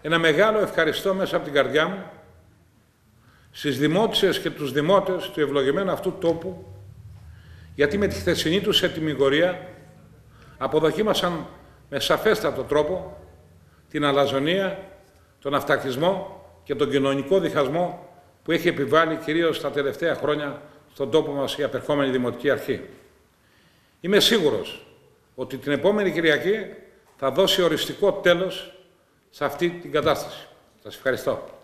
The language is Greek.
ένα μεγάλο ευχαριστώ μέσα από την καρδιά μου στις δημότισσες και τους δημότες του ευλογημένου αυτού τόπου, γιατί με τη χθεσινή τους ετυμηγορία αποδοκίμασαν με σαφέστατο τρόπο την αλαζονία, τον αυταρχισμό και τον κοινωνικό διχασμό που έχει επιβάλει κυρίως τα τελευταία χρόνια στον τόπο μας η απερχόμενη Δημοτική Αρχή. Είμαι σίγουρος ότι την επόμενη Κυριακή θα δώσει οριστικό τέλος σε αυτή την κατάσταση. Σας ευχαριστώ.